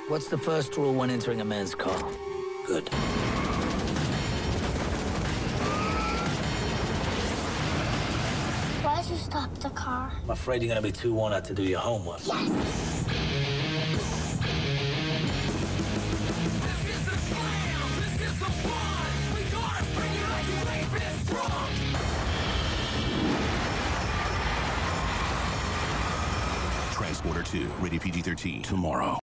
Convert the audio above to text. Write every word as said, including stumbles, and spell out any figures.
What's the first rule when entering a man's car? Good. Why'd you stop the car? I'm afraid you're gonna be too worn out to do your homework. Yes! Transporter two, rated P G thirteen, tomorrow.